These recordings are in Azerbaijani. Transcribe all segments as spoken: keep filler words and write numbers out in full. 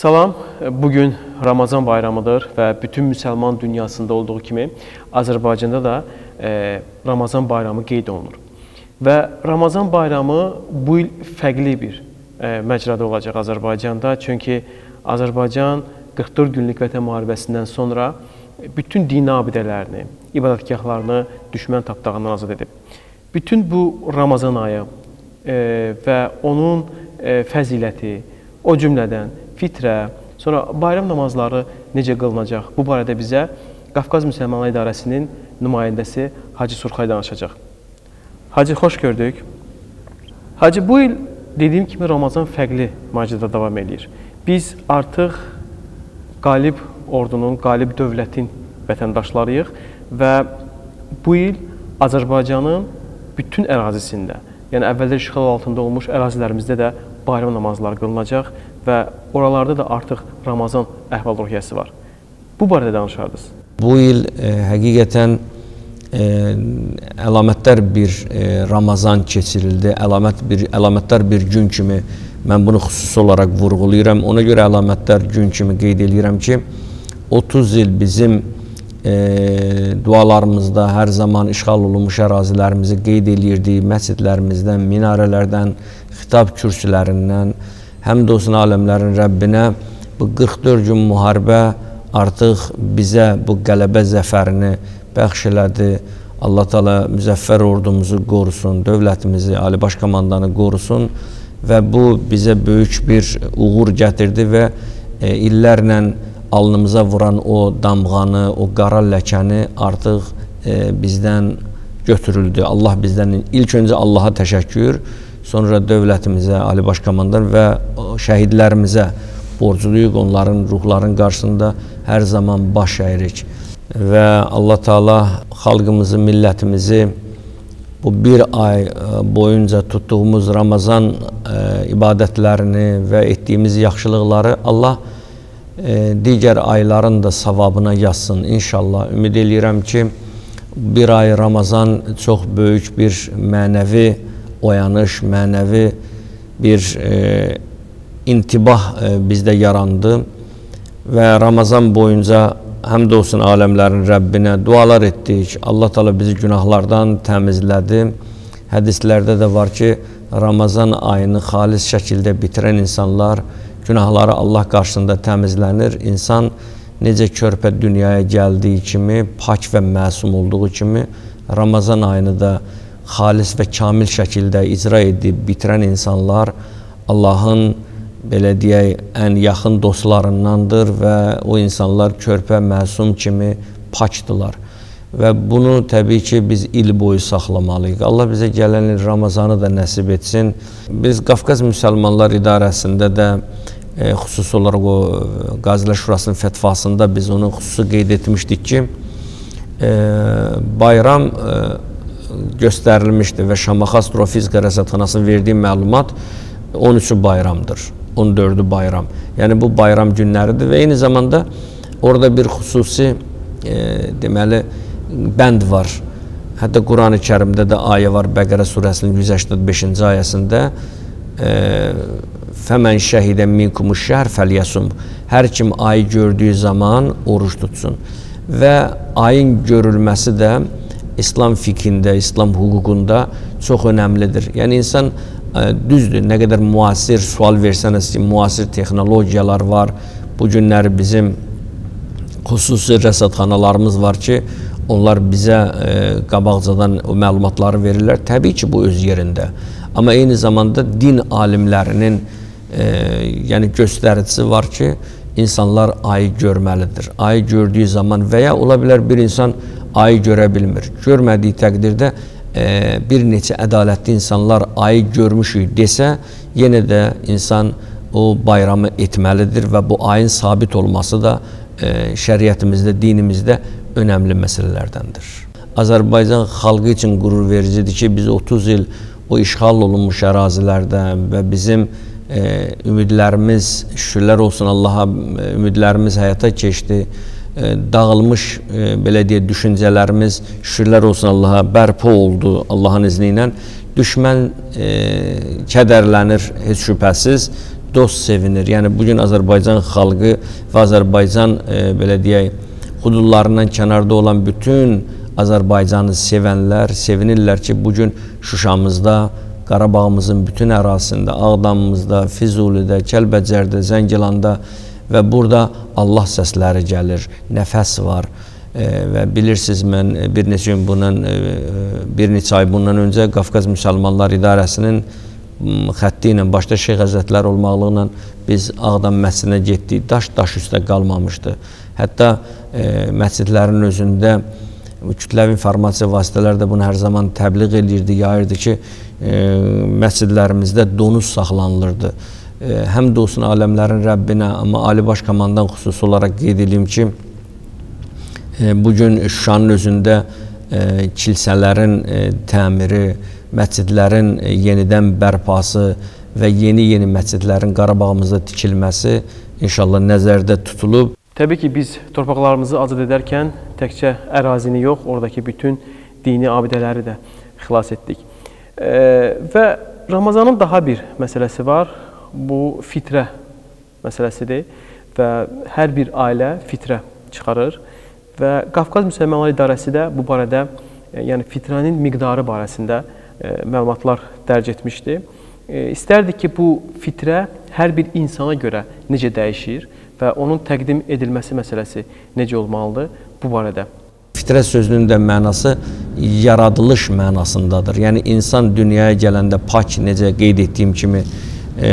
Salam, bugün Ramazan bayramıdır və bütün müsəlman dünyasında olduğu kimi Azərbaycanda da e, Ramazan bayramı qeyd olunur. Və Ramazan bayramı bu il fərqli bir e, məcrada olacaq Azərbaycanda. Çünki Azərbaycan qırx dörd günlük Vətən müharibəsindən sonra bütün dini abidələrini, ibadətgahlarını düşmən tapdağından azad edib. Bütün bu Ramazan ayı e, və onun e, fəziləti, o cümlədən fitrə, sonra bayram namazları necə qılınacaq? Bu barədə bizə Qafqaz Müsəlmanlar İdarəsinin nümayəndəsi Hacı Surxay danışacaq. Hacı, xoş gördük. Hacı, bu il dediyim kimi Ramazan fərqli macirada davam edir. Biz artıq qalib ordunun, qalib dövlətin vətəndaşlarıyıq və bu il Azərbaycanın bütün ərazisində, yəni əvvəldə işğal altında olmuş ərazilərimizdə də bayram namazları qılınacaq və oralarda da artıq Ramazan əhval-ruhiyyəsi var. Bu barədə danışardınız. Bu il e, həqiqətən e, əlamətdar bir e, Ramazan keçirildi. Əlamət bir, əlamətdar bir gün kimi mən bunu xüsusi olaraq vurğulayıram. Ona görə əlamətdar gün kimi qeyd edirəm ki, otuz il bizim e, dualarımızda hər zaman işğal olunmuş ərazilərimizi qeyd edirdik. Məscidlərimizdən, minarələrdən, xitab kürsülərindən, həmd olsun aləmlərin Rəbbinə bu qırx dörd gün müharibə artıq bizə bu qələbə zəfərini bəxş elədi. Allah Teala müzəffər ordumuzu qorusun, dövlətimizi, Ali Baş Komandanı qorusun və bu bizə böyük bir uğur gətirdi və e, illərlə alnımıza vuran o damğanı, o qara ləkəni artıq e, bizdən götürüldü. Allah bizdən ilk öncə Allaha təşəkkür, sonra dövlətimizə, Ali Baş Komandan və şəhidlərimizə borcluyuq, onların ruhların qarşısında hər zaman baş əyirik. Və Allah Teala xalqımızı, millətimizi bu bir ay boyunca tutduğumuz Ramazan e, ibadətlərini və etdiyimiz yaxşılıqları Allah e, digər ayların da savabına yazsın inşallah. Ümid edirəm ki, bir ay Ramazan çox böyük bir mənəvi oyanış, mənəvi bir e, intibah e, bizdə yarandı və Ramazan boyunca həmd olsun aləmlərin Rəbbinə dualar etdik. Allah Teala bizi günahlardan təmizlədi. Hədislərdə də var ki, Ramazan ayını xalis şəkildə bitirən insanlar günahları Allah qarşısında təmizlənir. İnsan necə körpə dünyaya gəldiyi kimi, pak və məsum olduğu kimi Ramazan ayını da xalis və kamil şəkildə icra edib bitirən insanlar Allahın belə deyək, ən yaxın dostlarındandır və o insanlar körpə, məsum kimi pakdılar. Və bunu təbii ki, biz il boyu saxlamalıyıq. Allah bizə gələn il Ramazanı da nəsib etsin. Biz Qafqaz Müsəlmanlar İdarəsində də e, xüsusi olaraq o Qazilər Şurasının fətvasında biz onu xüsusi qeyd etmişdik ki, e, bayram e, göstərilmişdi və Şamaxı Astrofizika Rəsədxanasının verdiyi məlumat on üçü bayramdır, on dördü bayram. Yəni bu bayram günləridir və eyni zamanda orada bir xüsusi e, deməli bənd var. Hətta Quran-ı Kərimdə də ayə var, Bəqərə surəsinin yüz səksən beşinci ayəsində e, Fəmən şəhidə minkumu şəhr fəlyəsum. Hər kim ayı gördüyü zaman oruç tutsun. Və ayın görülməsi də İslam fikrində, İslam hüququnda çox önəmlidir. Yəni insan ə, düzdür, nə qədər müasir sual versəniz ki, müasir texnologiyalar var. Bu günləri bizim xüsusi rəsədxanalarımız var ki, onlar bizə ə, qabaqcadan o məlumatları verirlər. Təbii ki, bu öz yerində. Amma eyni zamanda din alimlərinin ə, yəni göstəricisi var ki, insanlar ayı görməlidir. Ayı gördüyü zaman və ya ola bilər bir insan ayı görə bilmir. Görmədiyi təqdirdə e, bir neçə ədalətli insanlar ayı görmüşük desə, yenə də insan o bayramı etməlidir və bu ayın sabit olması da e, şəriətimizdə, dinimizdə önəmli məsələlərdəndir. Azərbaycan xalqı üçün qürur vericidir ki, biz otuz il o işğal olunmuş ərazilərdə və bizim e, ümidlərimiz, şükürlər olsun Allaha, ümidlərimiz həyata keçdi. Dağılmış e, belə deyək, düşüncələrimiz şükürlər olsun Allaha bərpa oldu Allahın izni ilə. Düşmən e, kədərlənir heç şübhəsiz. dost sevinir. Yəni bugün Azərbaycan xalqı və Azərbaycan e, belə deyək, hududlarından kənarda olan bütün Azərbaycanı sevənlər sevinirlər ki, bugün Şuşamızda, Qarabağımızın bütün ərazisində, Ağdamımızda, Füzulidə, Kəlbəcərdə, Zəngilanda və burada Allah səsləri gəlir, nəfəs var. E, və bilirsiniz, mən bir neçə gün bundan, e, bir neçə ay bundan öncə Qafqaz Müsəlmanlar İdarəsinin xətti ilə, başda Şeyx Həzrətləri olmaqlıqla biz Ağdam məscidinə getdik, daş daş üstə qalmamışdı. Hətta e, məscidlərin özündə kütləvi informasiya vasitələri də bunu hər zaman təbliğ edirdi, yayırdı ki, e, məscidlərimizdə donuz saxlanılırdı. E, həmd olsun aləmlərin Rəbbinə, amma Ali Baş Komandan xüsusi olaraq qeyd edeyim ki, e, bugün Şuşanın özündə e, kilsələrin e, təmiri, məscidlərin e, yenidən bərpası və yeni-yeni məscidlərin Qarabağımızda tikilməsi inşallah nəzərdə tutulub. Təbii ki, biz torpaqlarımızı azad edərkən təkcə ərazini yox, oradakı bütün dini abidələri də xilas etdik. E, və Ramazanın daha bir məsələsi var, bu fitrə məsələsidir və hər bir ailə fitrə çıxarır və Qafqaz Müsəlmanlar İdarəsi də bu barədə, e, yəni fitrənin miqdarı barəsində e, məlumatlar dərc etmişdi. E, istərdik ki, bu fitrə hər bir insana görə necə dəyişir və onun təqdim edilməsi məsələsi necə olmalıdır bu barədə? Fitrə sözünün də mənası yaradılış mənasındadır. Yəni, insan dünyaya gələndə pak, necə qeyd etdiyim kimi, e,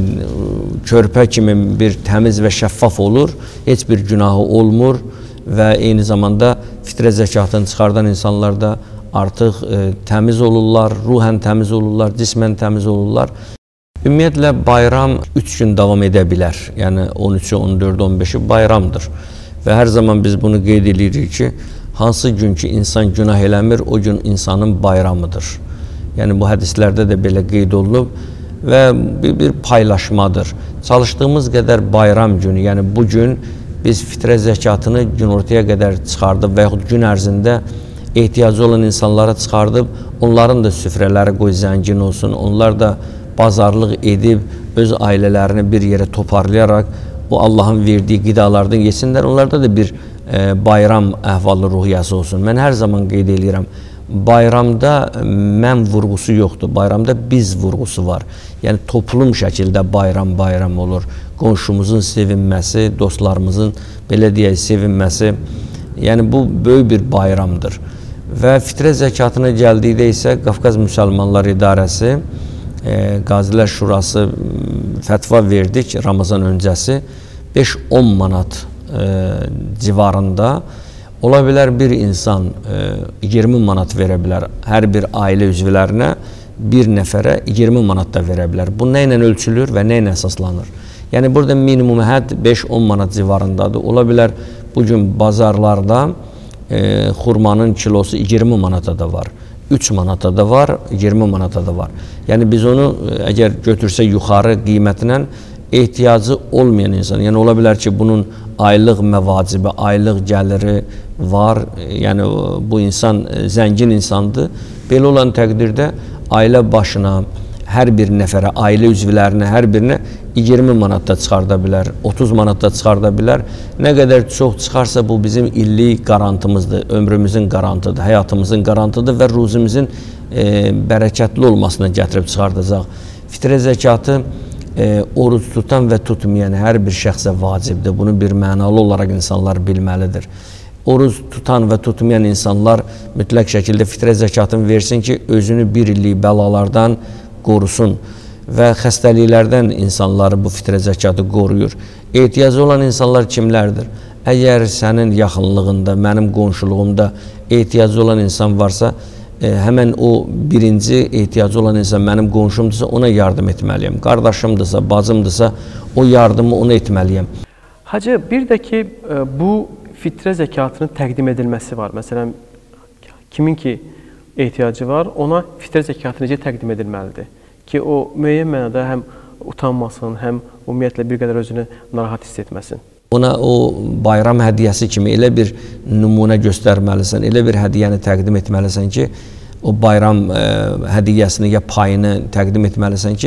körpə kimi bir təmiz və şəffaf olur, heç bir günahı olmur və eyni zamanda fitrə zəkatını çıxardan insanlar da artıq e, təmiz olurlar, ruhən təmiz olurlar, cismən təmiz olurlar. Ümumiyyətlə, bayram üç gün davam edə bilər. Yəni, on üçü, on dördü, on beşi bayramdır. Və hər zaman biz bunu qeyd edirik ki, hansı gün ki, insan günah eləmir, o gün insanın bayramıdır. Yəni, bu hədislərdə də belə qeyd olunub və bir, bir paylaşmadır. Çalışdığımız qədər bayram günü, yəni bu gün biz fitrə zəkatını günortaya qədər çıxardıb və yaxud gün ərzində ehtiyacı olan insanlara çıxardıb, onların da süfrələri qoy zəngin olsun, onlar da bazarlıq edib, öz ailələrini bir yerə toparlayaraq bu Allahın verdiyi qidalardan yesinlər. Onlarda da bir e, bayram əhvalı ruhiyyəsi olsun. Mən hər zaman qeyd edirəm, bayramda mən vurğusu yoxdur, bayramda biz vurğusu var. Yəni, toplum şəkildə bayram bayram olur. Qonşumuzun sevinməsi, dostlarımızın, belə deyək, sevinməsi, yəni bu böyük bir bayramdır. Və fitrə zəkatına gəldikdə isə Qafqaz Müsəlmanlar İdarəsi, E, Qazilər Şurası fətva verdik Ramazan öncəsi beş on manat e, civarında ola bilər bir insan e, iyirmi manat verə bilər hər bir ailə üzvlərinə, bir nəfərə iyirmi manat da verə bilər. Bu nə ilə ölçülür və nə ilə əsaslanır? Yəni burada minimum hədd beş on manat civarındadır. Ola bilər bugün bazarlarda e, xurmanın kilosu iyirmi manata da var. üç manata da var, iyirmi manata da var. Yəni biz onu əgər götürsək yuxarı qiymətinə ehtiyacı olmayan insan, yəni ola bilər ki, bunun aylıq məvacibi, aylıq gəliri var, yəni bu insan zəngin insandır. Belə olan təqdirdə ailə başına, hər bir nəfərə, ailə üzvlərinə, hər birinə iyirmi manatda çıxarda bilər, otuz manatda çıxarda bilər. Nə qədər çox çıxarsa bu bizim illik qarantımızdır, ömrümüzün qarantıdır, həyatımızın qarantıdır və ruzimizin e, bərəkətli olmasına gətirib çıxardacaq. Fitrə zəkatı e, oruc tutan və tutmayan hər bir şəxsə vacibdir. Bunu bir mənalı olaraq insanlar bilməlidir. Oruc tutan və tutmayan insanlar mütləq şəkildə fitrə zəkatını versin ki, özünü bir illik bəlalardan qorusun və xəstəliklərdən insanları bu fitrə zəkatı qoruyur. Ehtiyacı olan insanlar kimlərdir? Əgər sənin yaxınlığında, mənim qonşuluğumda ehtiyacı olan insan varsa, e, həmən o birinci ehtiyacı olan insan mənim qonşumdursa, ona yardım etməliyəm. Qardaşımdırsa, bacımdırsa, o yardımı ona etməliyəm. Hacı, bir də ki, bu fitrə zəkatının təqdim edilməsi var. Məsələn, kimin ki ehtiyacı var, ona fitrə zəkatı necə təqdim edilməlidir ki, o müəyyən mənada həm utanmasın, həm ümumiyyətlə bir qədər özünü narahat hiss etməsin. Ona o bayram hədiyyəsi kimi elə bir nümunə göstərməlisən, elə bir hədiyyəni təqdim etməlisən ki, o bayram ə, hədiyyəsini ya payını təqdim etməlisən ki,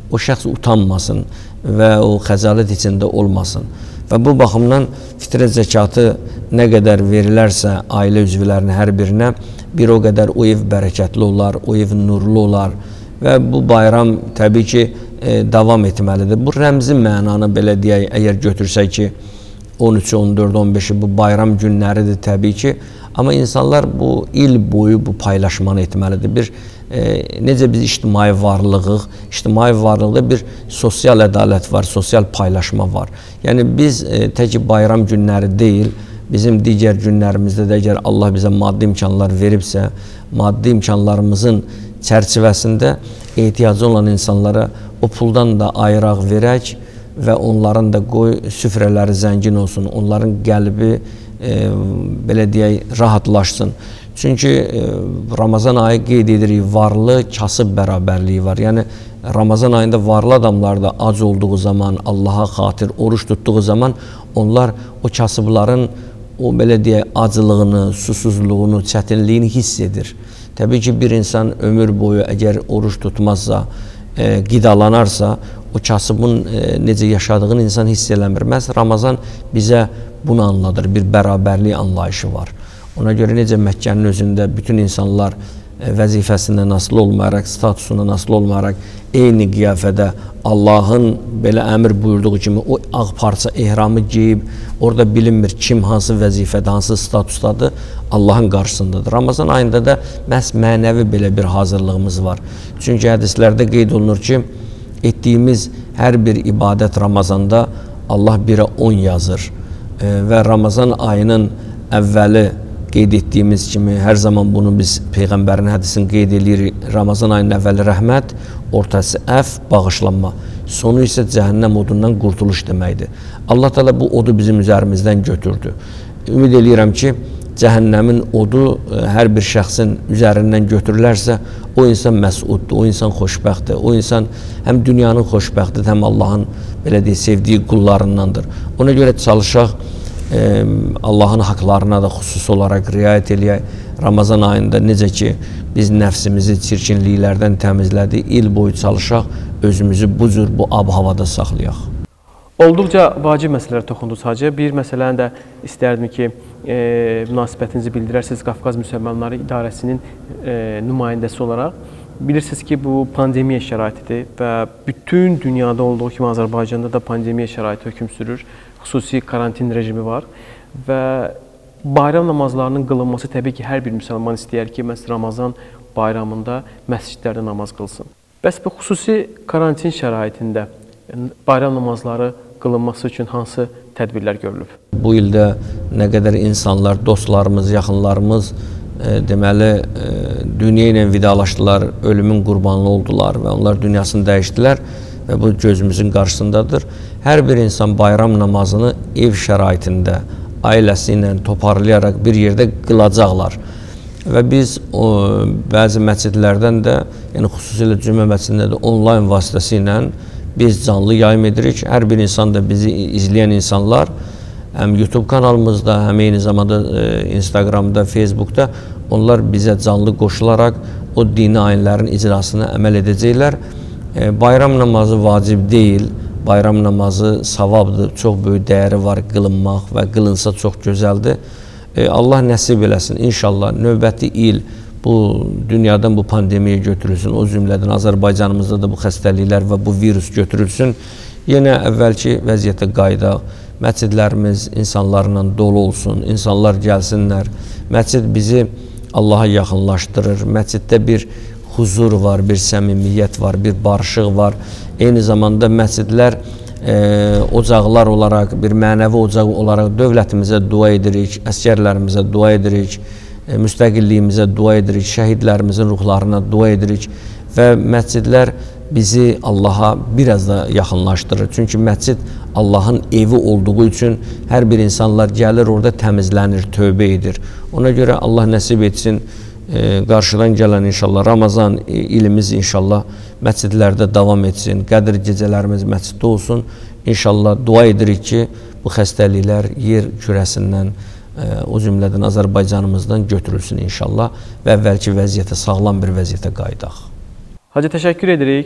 o şəxs utanmasın və o xəcalət içində olmasın. Və bu baxımdan fitrə zəkatı nə qədər verilərsə ailə üzvlərinin hər birinə, bir o qədər o ev bərəkətli olar, o ev nurlu olar və bu bayram təbii ki, e, davam etməlidir. Bu rəmzi mənanı belə deyək, əgər götürsək ki, on üç, on dörd, on beşi bu bayram günləridir təbii ki, amma insanlar bu il boyu bu paylaşmanı etməlidir. Bir e, necə biz ictimai varlığıq, ictimai varlıqda bir sosial ədalət var, sosial paylaşma var. Yəni biz e, tək bayram günləri deyil, bizim digər günlərimizdə də əgər Allah bizə maddi imkanlar veribsə, maddi imkanlarımızın çərçivəsində ehtiyacı olan insanlara o puldan da ayıraq verək və onların da qoy süfrələri zəngin olsun, onların qəlbi e, belə deyək, rahatlaşsın. Çünki e, Ramazan ayı qeyd edirik, varlı kasıb bərabərliyi var. Yəni Ramazan ayında varlı adamlar da ac olduğu zaman, Allaha xatir oruç tutduğu zaman onlar o kasıbların o belə deyək, acılığını, susuzluğunu, çətinliyini hiss edir. Təbii ki, bir insan ömür boyu əgər oruç tutmazsa, e, qidalanarsa, o kasıbın e, necə yaşadığını insan hiss eləmir. Məhz Ramazan bizə bunu anladır, bir bərabərlik anlayışı var. Ona görə necə Məkkənin özündə bütün insanlar e, vəzifəsindən asılı olmayaraq, statusundan asılı olmayaraq, eyni qiyafədə Allahın belə əmr buyurduğu kimi o ağ parça ehramı geyib, orada bilinmir kim hansı vəzifədə, hansı statusdadır, Allahın qarşısındadır. Ramazan ayında da məhz mənəvi belə bir hazırlığımız var. Çünki hədislərdə qeyd olunur ki, etdiyimiz hər bir ibadət Ramazanda Allah birə on yazır e, və Ramazan ayının əvvəli qeyd etdiyimiz kimi, hər zaman bunu biz Peyğəmbərin hədisini qeyd edirik, Ramazan ayının əvvəli rəhmət, ortası əf, bağışlanma, sonu isə cəhənnəm odundan qurtuluş deməkdir. Allah Teala bu odu bizim üzərimizdən götürdü. Ümid edirəm ki, cəhənnəmin odu hər bir şəxsin üzərindən götürülərsə, o insan məsuddur, o insan xoşbəxtdir, o insan həm dünyanın xoşbəxtidir, həm Allahın belə deyək, sevdiyi qullarındandır. Ona görə çalışaq, e, Allahın haqlarına da xüsusi olaraq riayət eləyək. Ramazan ayında necə ki, biz nəfsimizi çirkinliklərdən təmizlədik, il boyu çalışaq, özümüzü bu cür, bu ab-havada saxlayaq. Olduqca vacib məsələlərə toxundunuz Hacı. Bir məsələni də istərdim ki, e, münasibətinizi bildirərsiniz Qafqaz Müsəlmanları İdarəsinin e, nümayəndəsi olaraq. Bilirsiniz ki, bu pandemiya şəraitidir və bütün dünyada olduğu kimi Azərbaycanda da pandemiya şəraiti hökm sürür. Xüsusi karantin rejimi var və bayram namazlarının qılınması təbii ki, hər bir müsəlman istəyər ki, məhz Ramazan bayramında məscidlərdə namaz qılsın. Bəs bu xüsusi karantin şəraitində bayram namazları qılınması üçün hansı tədbirlər görülüb? Bu ildə nə qədər insanlar, dostlarımız, yaxınlarımız e, deməli e, dünya ilə vidalaşdılar, ölümün qurbanı oldular və onlar dünyasını dəyişdilər və bu gözümüzün qarşısındadır. Hər bir insan bayram namazını ev şəraitində, ailəsi ilə toparlayaraq bir yerdə qılacaqlar. Və biz o, bəzi məscidlərdən də, yəni xüsusilə cümə məscidində də onlayn vasitəsilə biz canlı yayım edirik. Hər bir insan da bizi izləyən insanlar həm YouTube kanalımızda, həm eyni zamanda e, Instagramda, Facebookda onlar bizə canlı qoşularaq o dini ayinlərin icrasına əməl edəcəklər. E, bayram namazı vacib deyil. Bayram namazı savabdır, çox böyük dəyəri var qılınmaq və qılınsa çox gözəldir. E, Allah nəsib eləsin, inşallah növbəti il bu dünyadan bu pandemiya götürülsün, o cümlədən Azərbaycanımızda da bu xəstəliklər və bu virus götürülsün. Yenə əvvəlki vəziyyətə qaydaq, məscidlərimiz insanlarla dolu olsun, insanlar gəlsinlər. Məscid bizi Allaha yaxınlaşdırır, məsciddə bir huzur var, bir səmimiyyət var, bir barışıq var. Eyni zamanda məscidlər e, ocaqlar olaraq, bir mənəvi ocaq olaraq dövlətimizə dua edirik, əsgərlərimizə dua edirik, e, müstəqilliyimizə dua edirik, şəhidlərimizin ruhlarına dua edirik və məscidlər bizi Allaha biraz da yaxınlaşdırır. Çünki məscid Allahın evi olduğu üçün hər bir insanlar gəlir, orada təmizlənir, tövbə edir. Ona görə Allah nəsib etsin, e, qarşıdan gələn inşallah Ramazan ilimiz inşallah məscidlərdə davam etsin, qədir gecələrimiz məsciddə olsun. İnşallah dua edirik ki, bu xəstəliklər yer kürəsindən, e, o cümlədən Azərbaycanımızdan götürülsün inşallah və əvvəlki vəziyyətə, sağlam bir vəziyyətə qaydaq. Hacı, təşəkkür edirik.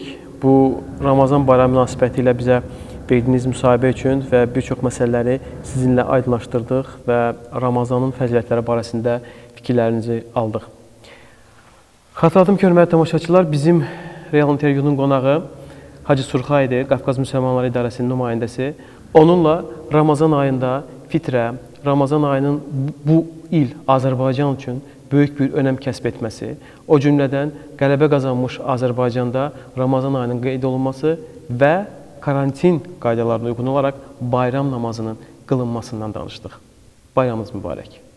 bu Ramazan bayramı münasibətilə bizə verdiyiniz müsahibə üçün və bir çox məsələləri sizinlə aydınlaşdırdıq və Ramazanın fəzilətləri barəsində fikirlərinizi aldıq. Xatırladım ki, hörmətli tamaşaçılar, bizim Real intervyunun qonağı Hacı Surxa idi, Qafqaz Müsəlmanları İdarəsinin nümayəndəsi. Onunla Ramazan ayında fitrə, Ramazan ayının bu il Azərbaycan üçün böyük bir önəm kəsb etməsi, o cümlədən qələbə qazanmış Azərbaycanda Ramazan ayının qeyd olunması və karantin qaydalarına uyğun olaraq bayram namazının qılınmasından danışdıq. Bayramınız mübarək.